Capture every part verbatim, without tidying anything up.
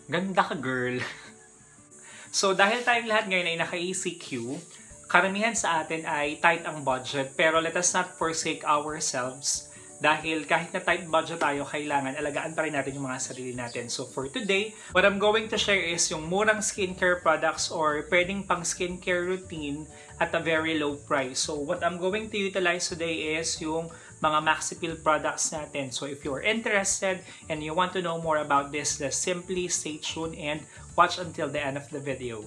Ganda ka, girl. So, dahil tayong lahat ngayon ay naka-E C Q, karamihan sa atin ay tight ang budget, pero let us not forsake ourselves dahil kahit na tight budget tayo, kailangan alagaan pa rin natin yung mga sarili natin. So, for today, what I'm going to share is yung murang skincare products or pwedeng pang skincare routine at a very low price. So, what I'm going to utilize today is yung mga Maxipil products natin. So, if you're interested and you want to know more about this, just simply stay tuned and watch until the end of the video.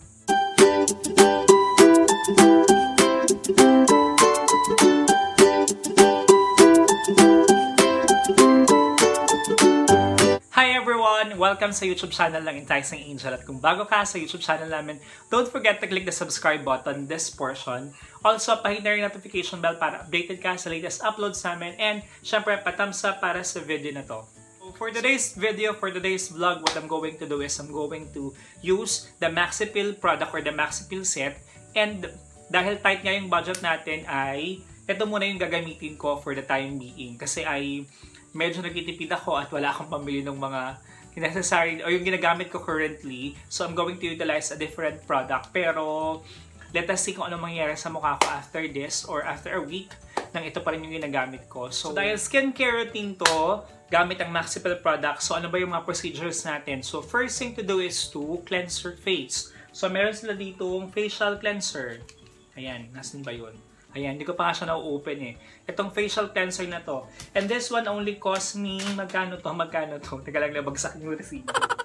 Hi everyone! Welcome sa YouTube channel ng Enticing Angel. At kung bago ka sa YouTube channel namin, don't forget to click the subscribe button this portion. Also, pahit na rin notification bell para updated ka sa latest uploads namin. And syempre, pa-thumbs up para sa video na to. So, for today's video, for today's vlog, what I'm going to do is I'm going to use the Maxipil product or the Maxipil set. And dahil tight nga yung budget natin ay ito muna yung gagamitin ko for the time being. Kasi ay medyo nagtitipid ako at wala akong pambili ng mga necessary o yung ginagamit ko currently. So, I'm going to utilize a different product. Pero, let us see kung ano mangyayari sa mukha ko after this or after a week nang ito pa rin yung ginagamit ko. So, so dahil skincare routine to, gamit ang Maxipil product. So, ano ba yung mga procedures natin? So, first thing to do is to cleanse your face. So, meron sila dito yung facial cleanser. Ayan, nasan ba yun? Ayan, hindi ko pa nga siya na-open eh. Itong facial cleanser na to. And this one only cost me, magkano to? Magkano to? Teka lang, nabagsak yung receipt.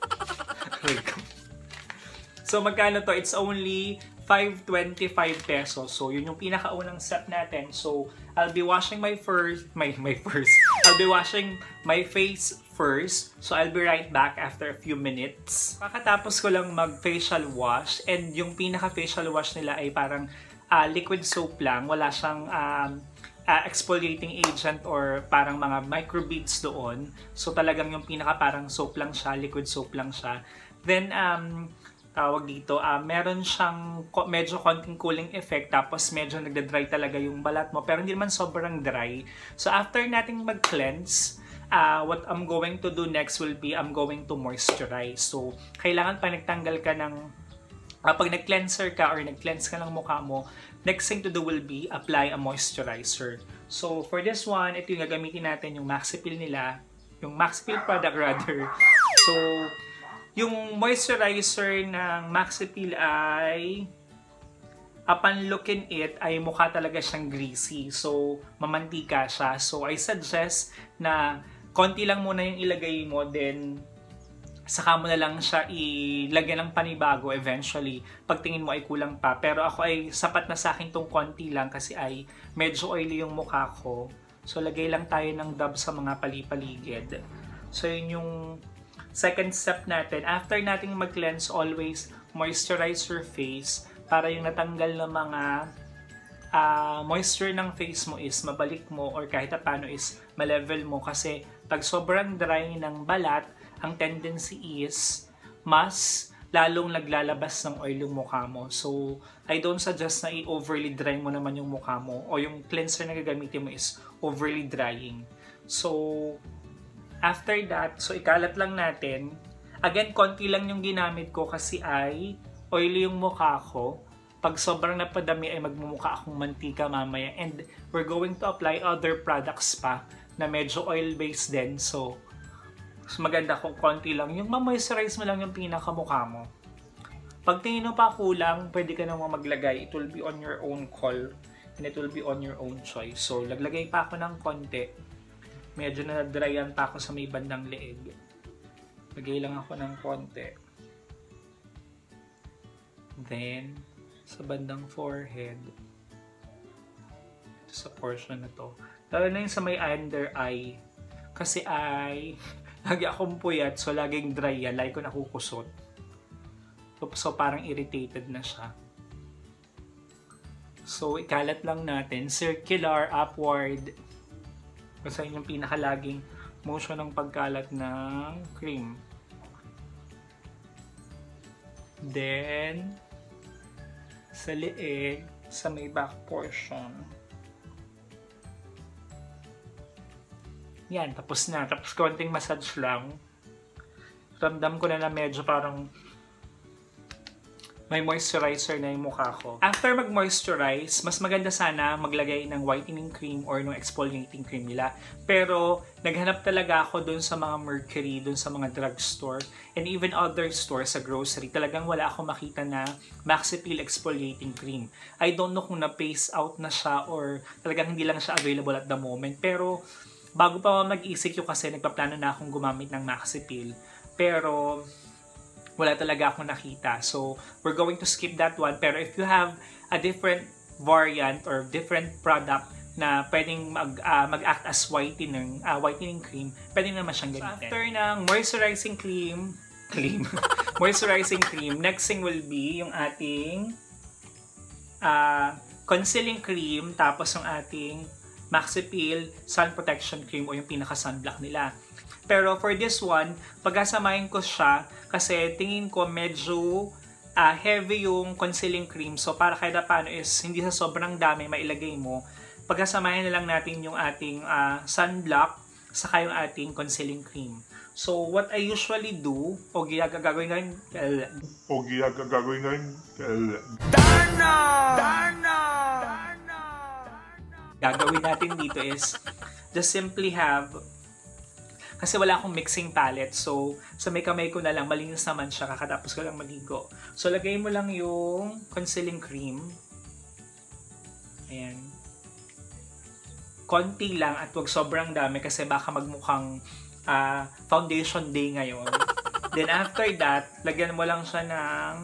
So, magkano to? It's only five twenty-five pesos. So, yun yung pinakaunang step natin. So, I'll be washing my first, my, my first, I'll be washing my face first. So, I'll be right back after a few minutes. Kakatapos ko lang mag-facial wash. And yung pinaka-facial wash nila ay parang Uh, liquid soap lang, wala siyang um, uh, exfoliating agent or parang mga microbeads doon. So talagang yung pinaka parang soap lang siya, liquid soap lang siya. Then, um, tawag dito, uh, meron siyang medyo konting cooling effect, tapos medyo nagda-dry talaga yung balat mo, pero hindi naman sobrang dry. So after nating mag-cleanse, uh, what I'm going to do next will be, I'm going to moisturize. So, kailangan pa nagtanggal ka ng Kapag nag-cleanser ka or nag-cleanse ka ng mukha mo, next thing to do will be apply a moisturizer. So, for this one, ito yung gagamitin natin, yung Maxipil nila, yung Maxipil product rather. So, yung moisturizer ng Maxipil ay, upon looking it, ay mukha talaga siyang greasy. So, mamantika siya. So, I suggest na konti lang muna yung ilagay mo, then saka mo na lang siya ilagyan ng panibago eventually pag tingin mo ay kulang pa. Pero ako ay sapat na sa akin tong konti lang kasi ay medyo oily yung mukha ko. So lagay lang tayo ng dab sa mga palipaligid. So yun yung second step natin. After nating mag-cleanse, always moisturize your face para yung natanggal na mga uh, moisture ng face mo is mabalik mo or kahit paano is ma-level mo. Kasi pag sobrang dry ng balat, ang tendency is mas lalong naglalabas ng oil yung mukha mo. So, I don't suggest na i-overly dry mo naman yung mukha mo o yung cleanser na gagamitin mo is overly drying. So, after that, so ikalat lang natin. Again, konti lang yung ginamit ko kasi ay oily yung mukha ko. Pag sobrang napadami ay magmumukha akong mantika mamaya. And we're going to apply other products pa na medyo oil-based din. So, mas maganda kung konti lang. Yung ma-moisturize mo lang yung pinakamukha mo. Pag tingin mo pa kulang, pwede ka naman maglagay. It will be on your own call. And it will be on your own choice. So, laglagay pa ako ng konti. Medyo na-dryan pa ako sa may bandang leeg. Lagay lang ako ng konti. Then, sa bandang forehead. Ito sa portion na to. Lalo na yung sa may under eye. Kasi ay lagi akong puyat, so laging dry yan. Lagi ko nakukusot. So, so parang irritated na siya. So, ikalat lang natin. Circular, upward. Kasi yun yung pinakalaging motion ng pagkalat ng cream. Then, sa leeg, sa may back portion. Yan, tapos na. Tapos konting massage lang. ramdam ko na na medyo parang may moisturizer na yung mukha ko. After mag-moisturize, mas maganda sana maglagay ng whitening cream or ng exfoliating cream nila. Pero, naghanap talaga ako dun sa mga Mercury, dun sa mga drugstore, and even other stores sa grocery. Talagang wala akong makita na Maxi Peel exfoliating cream. I don't know kung na-phase out na siya or talagang hindi lang siya available at the moment. Pero, bago pa mag-isip yung kasi nagpaplano na akong gumamit ng Maxi Peel. Pero, wala talaga akong nakita. So, we're going to skip that one. Pero if you have a different variant or different product na pwedeng mag, uh, mag-act as whitening, uh, whitening cream, pwede naman siyang gamitin. So, after ng moisturizing cream, cream, moisturizing cream, next thing will be yung ating uh, concealing cream, tapos yung ating Maxi Peel Sun Protection Cream o yung pinaka-sunblock nila. Pero for this one, pagkasamahin ko siya kasi tingin ko medyo uh, heavy yung concealing cream. So para kahit paano is hindi sa sobrang dami mailagay mo. Pagkasamahin na lang natin yung ating uh, sunblock saka yung ating concealing cream. So what I usually do, o gagawin ngayon, o gagawin ngayon, Darna! Darna! Gagawin natin dito is just simply have, kasi wala akong mixing palette, so sa may kamay ko na lang, malinis naman siya, kakatapos ko lang maligo. So lagay mo lang yung concealing cream. Ayan. Konti lang at wag sobrang dami kasi baka magmukhang uh, foundation day ngayon. Then after that, lagyan mo lang siya ng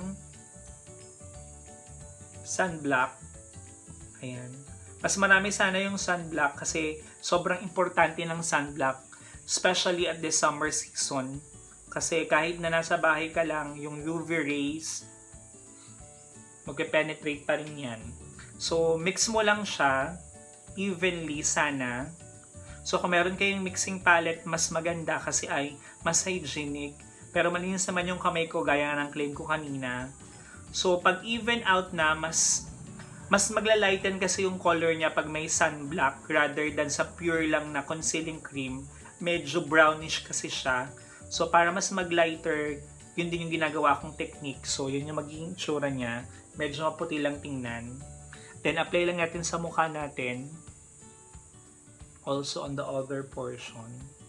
sunblock. Ayan. Mas marami sana yung sunblock kasi sobrang importante ng sunblock. Especially at this summer season. Kasi kahit na nasa bahay ka lang, yung U V rays, magpe-penetrate pa rin yan. So, mix mo lang siya evenly sana. So, kung meron kayong mixing palette, mas maganda kasi ay mas hygienic. Pero malinis naman yung kamay ko, gaya ng claim ko kanina. So, pag even out na, mas mas magla-lighten kasi yung color niya pag may sunblock rather than sa pure lang na concealing cream. Medyo brownish kasi siya. So, para mas mag-lighter, yun din yung ginagawa kong technique. So, yun yung magiging tsura niya. Medyo maputi lang tingnan. Then, apply lang natin sa mukha natin. Also on the other portion.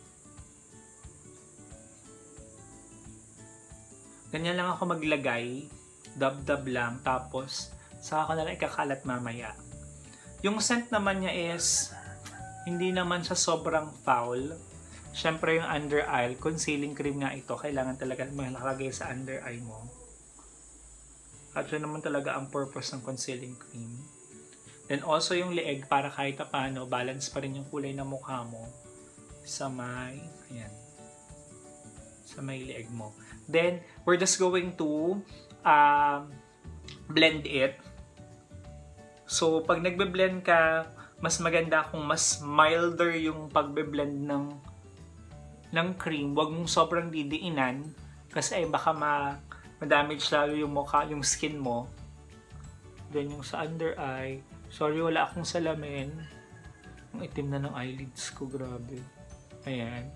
Ganyan lang ako maglagay. Dab-dab lang. Tapos, saka ko na lang ikakalat mamaya. Yung scent naman niya is, hindi naman siya sobrang foul. Siyempre yung under eye, concealing cream nga ito, kailangan talaga makalagay sa under eye mo. At yun naman talaga ang purpose ng concealing cream. Then also yung leeg, para kahit paano, balance pa rin yung kulay ng mukha mo sa may, ayan, sa may leeg mo. Then, we're just going to uh, blend it. So, pag nagbe-blend ka, mas maganda kung mas milder yung pagbe-blend ng ng cream, wag mong sobrang didiinan kasi ay baka ma ma-damage lalo yung mukha, yung skin mo. Then yung sa under eye, sorry wala akong salamin. Ang itim na ng eyelids ko, grabe. Ayan.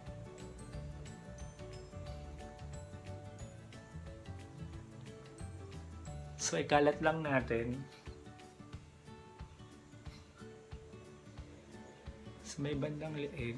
So ikalat lang natin. Sa may bandang leeg.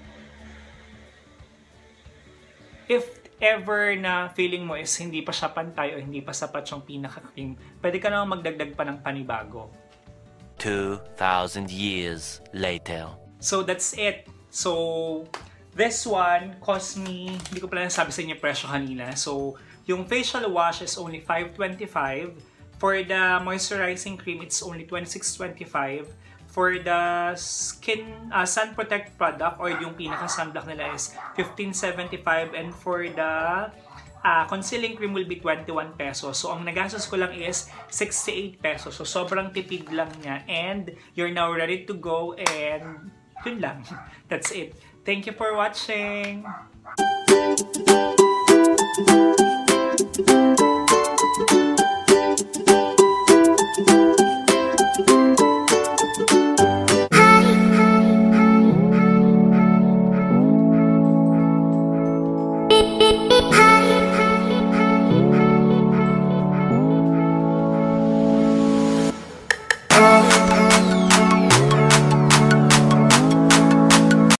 If ever na feeling mo is hindi pa siya pantay o hindi pa sapat yung pinaka-cream, pwede ka naman magdagdag pa ng panibago. two thousand years later. So that's it. So this one cost me, hindi ko pala nasabi sa inyo presyo kanina. So yung facial wash is only five twenty-five. For the moisturizing cream, it's only twenty-six twenty-five. For the skin uh, sun protect product or yung pinaka sunblock nila is fifteen seventy-five, and for the uh, concealing cream will be twenty-one pesos. So ang nagastos ko lang is sixty-eight pesos. So sobrang tipid lang niya, and you're now ready to go, and yun lang. That's it. Thank you for watching.